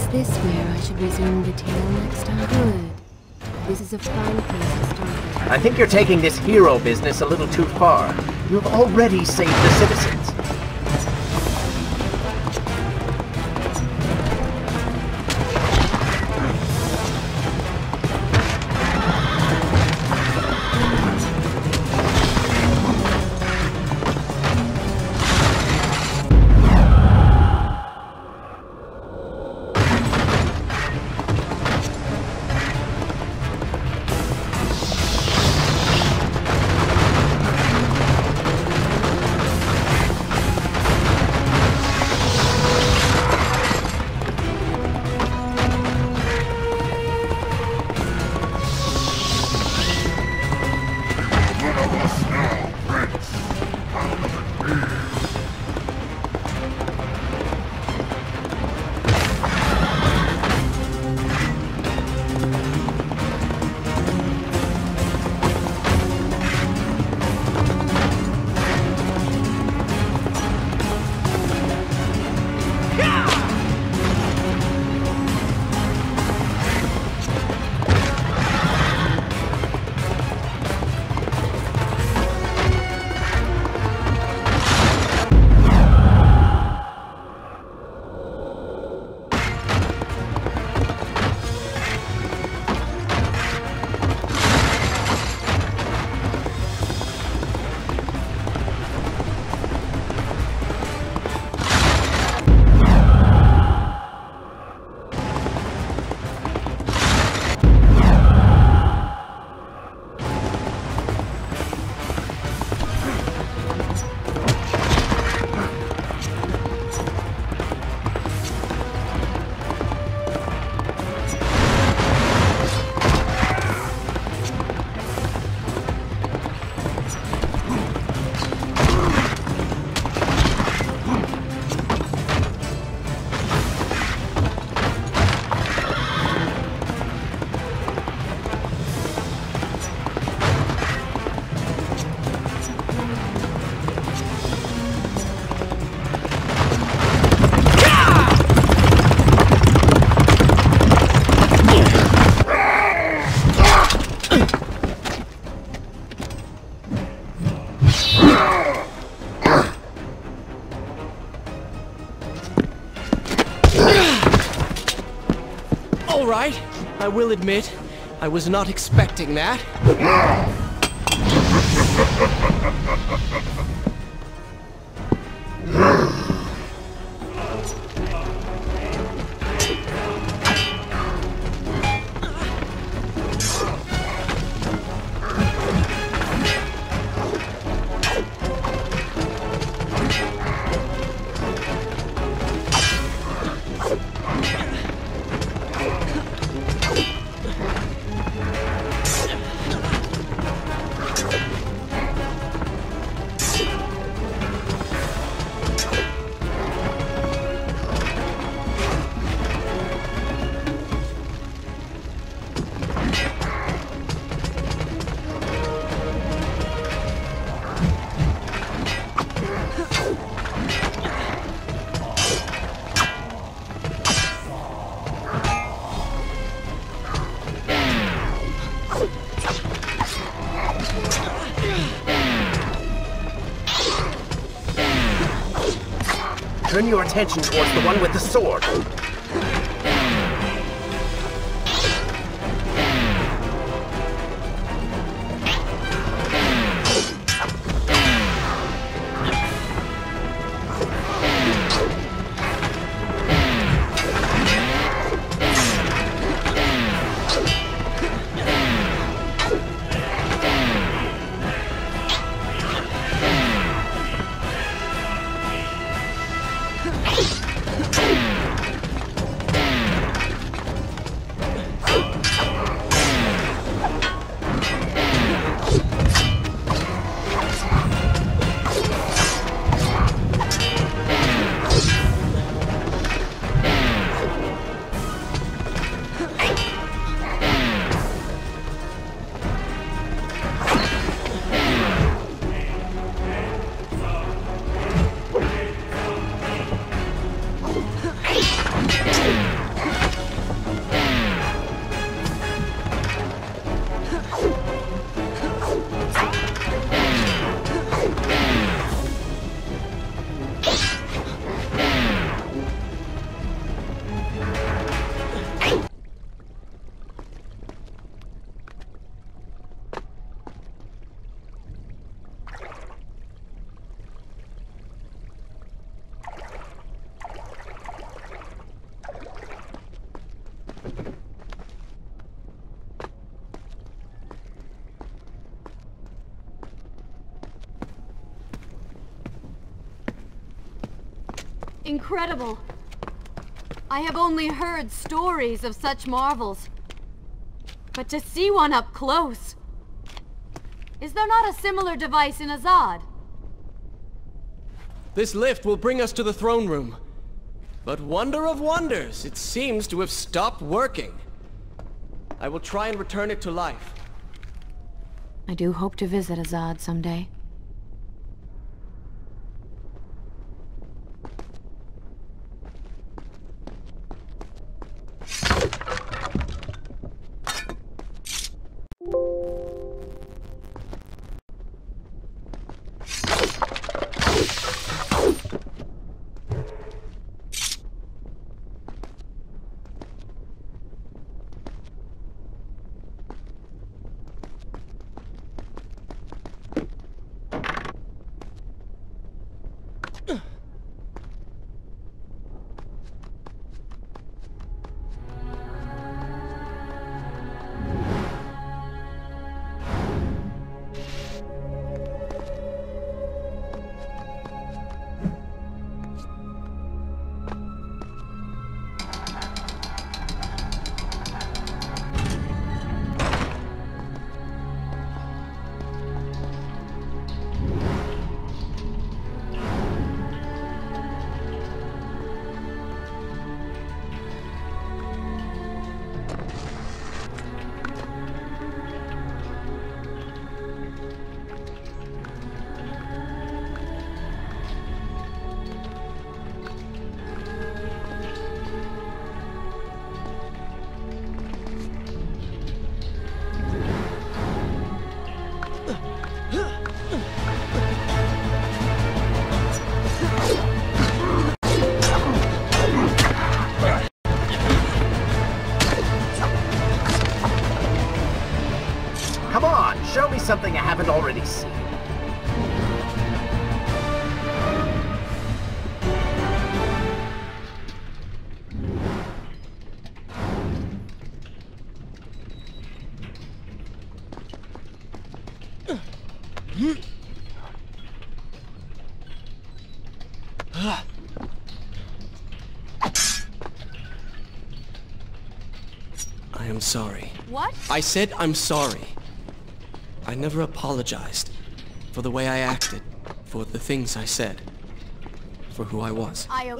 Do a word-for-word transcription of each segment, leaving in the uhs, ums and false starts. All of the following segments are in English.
this where I should resume the tale next time? Good. This is a fine place to start with. I think you're taking this hero business a little too far. You've already saved the citizens. All right, I will admit, I was not expecting that. Turn your attention towards the one with the sword. Incredible. I have only heard stories of such marvels. But to see one up close... Is there not a similar device in Azad? This lift will bring us to the throne room. But wonder of wonders, it seems to have stopped working. I will try and return it to life. I do hope to visit Azad someday. Come on, show me something I haven't already seen. I am sorry. What? I said I'm sorry. I never apologized for the way I acted, for the things I said, for who I was. I...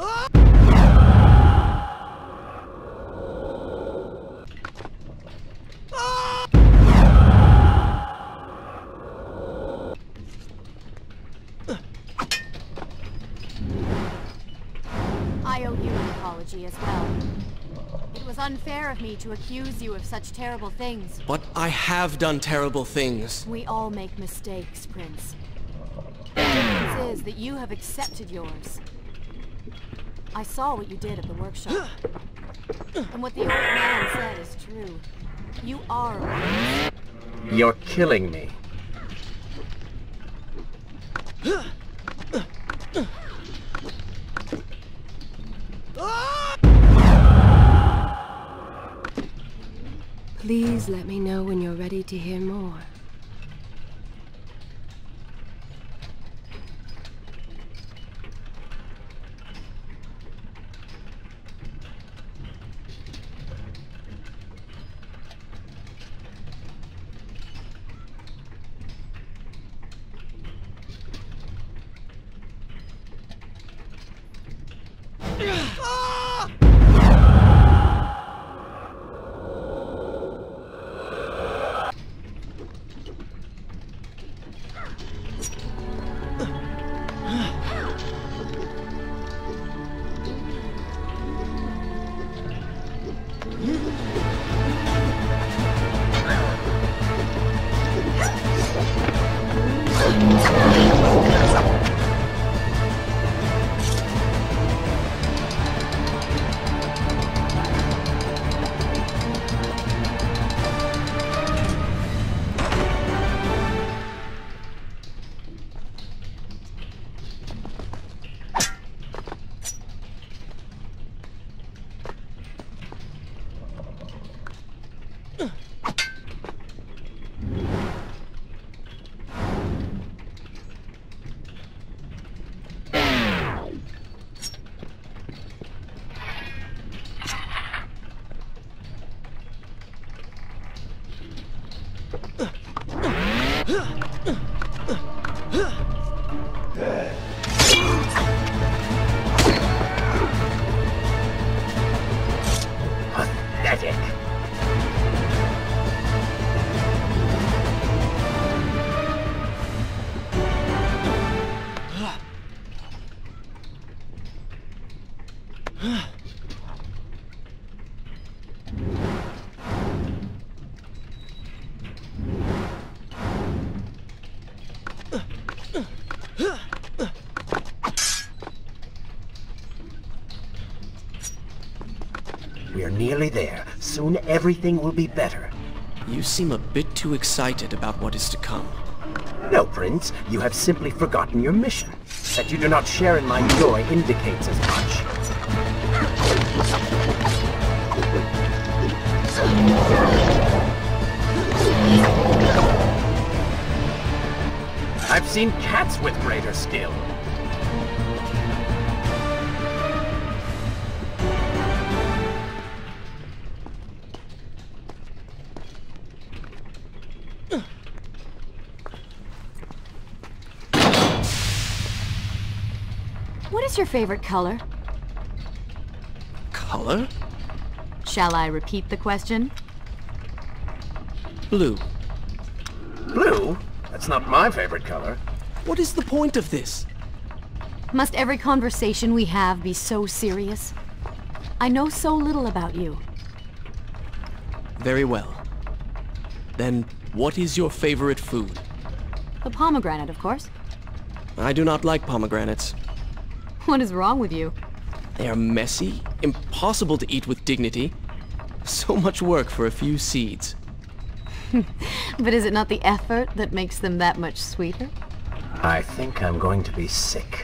I owe you an apology as well. It was unfair of me to accuse you of such terrible things. But I have done terrible things. We all make mistakes, Prince. The difference is that you have accepted yours. I saw what you did at the workshop. And what the old man said is true. You are a prince. You're killing me. Please let me know when you're ready to hear more. Pathetic. We are nearly there. Soon everything will be better. You seem a bit too excited about what is to come. No, Prince. You have simply forgotten your mission. That you do not share in my joy indicates as much. I've seen cats with greater skill. What is your favorite color? Color? Shall I repeat the question? Blue. Blue? That's not my favorite color. What is the point of this? Must every conversation we have be so serious? I know so little about you. Very well. Then, what is your favorite food? The pomegranate, of course. I do not like pomegranates. What is wrong with you? They are messy, impossible to eat with dignity. So much work for a few seeds. But is it not the effort that makes them that much sweeter? I think I'm going to be sick.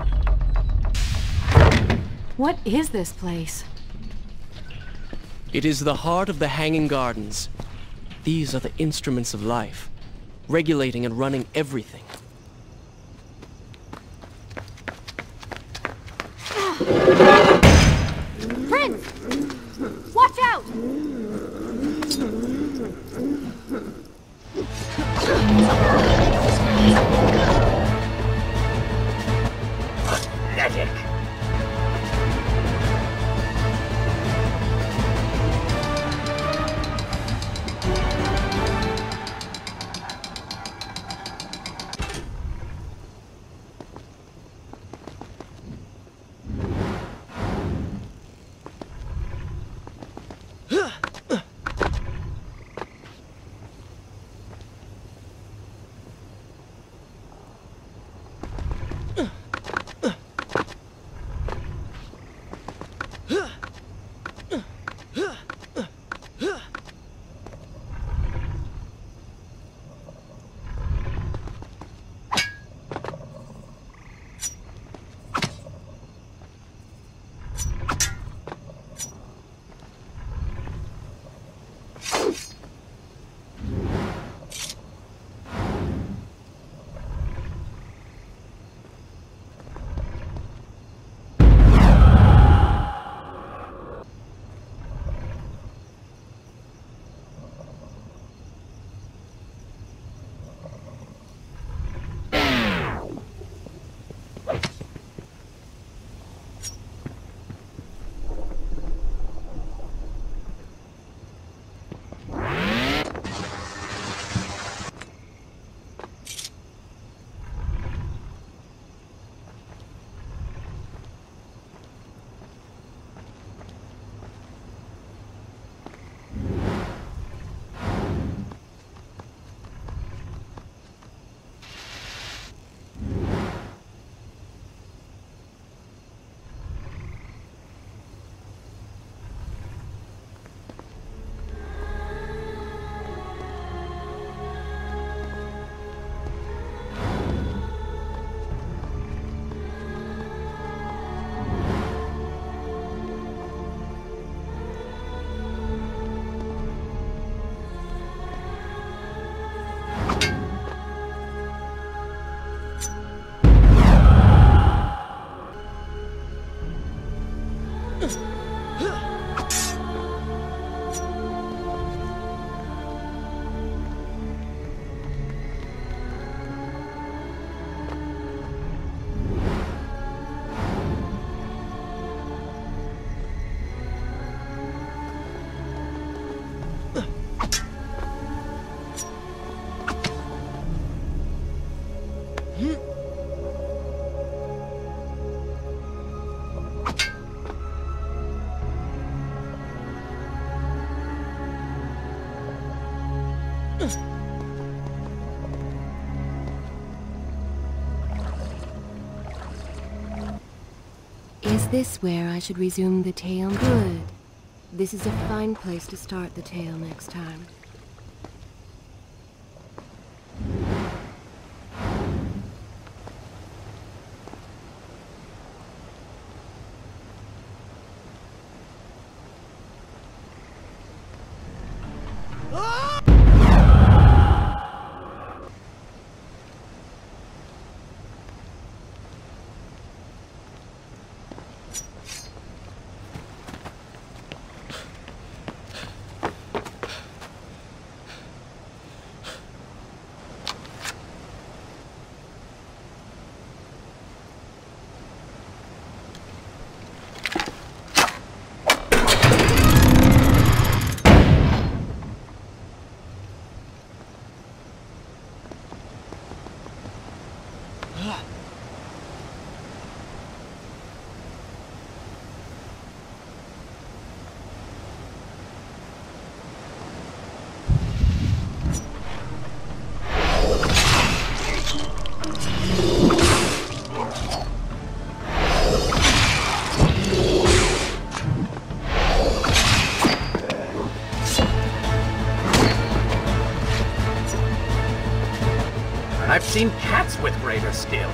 What is this place? It is the heart of the Hanging Gardens. These are the instruments of life, regulating and running everything. Prince! Watch out! Pathetic. Is this where I should resume the tale? Good. This is a fine place to start the tale next time. I've seen cats with greater skill.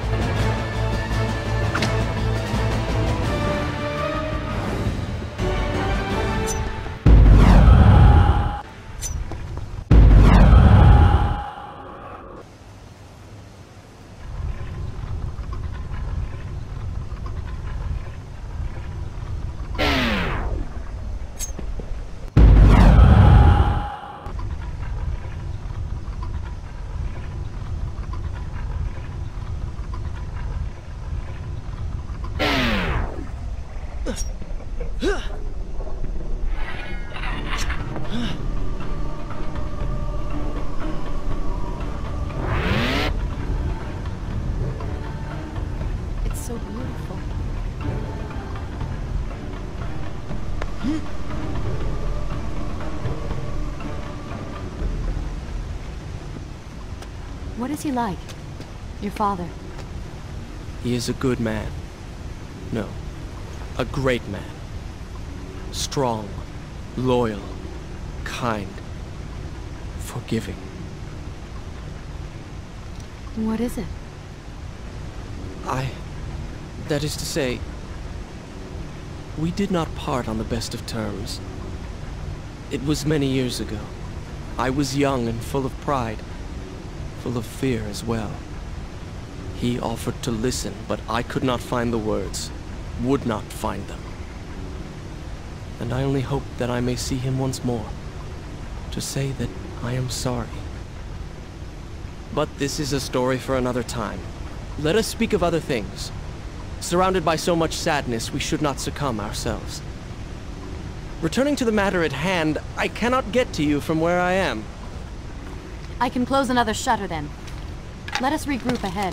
It's so beautiful. What is he like? Your father? He is a good man. No, a great man. Strong, loyal, kind, forgiving. What is it? I... That is to say, we did not part on the best of terms. It was many years ago. I was young and full of pride, full of fear as well. He offered to listen, but I could not find the words, would not find them. And I only hope that I may see him once more, to say that I am sorry. But this is a story for another time. Let us speak of other things. Surrounded by so much sadness, we should not succumb ourselves. Returning to the matter at hand, I cannot get to you from where I am. I can close another shutter then. Let us regroup ahead.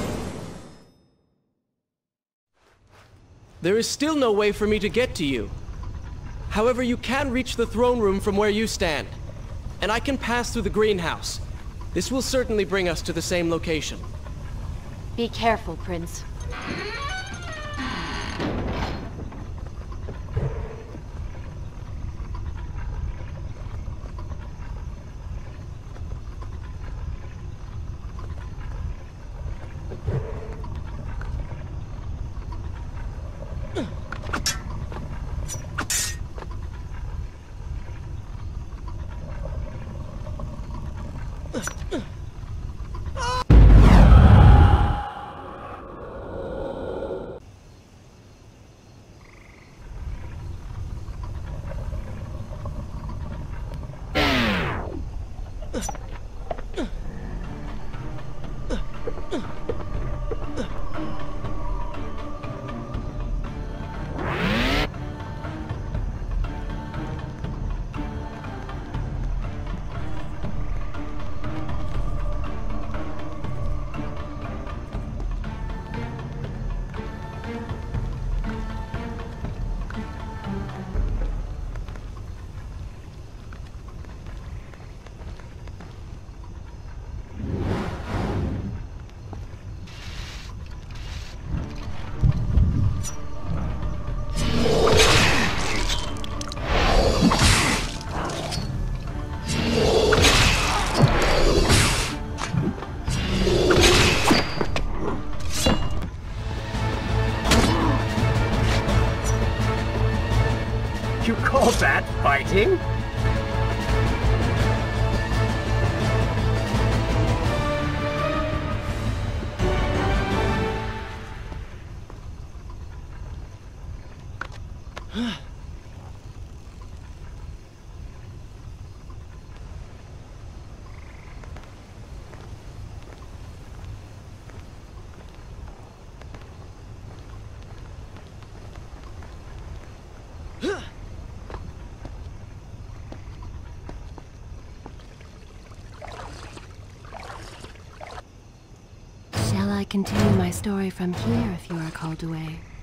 There is still no way for me to get to you. However, you can reach the throne room from where you stand. And I can pass through the greenhouse. This will certainly bring us to the same location. Be careful, Prince. You call that fighting? Shall I continue my story from here if you are called away?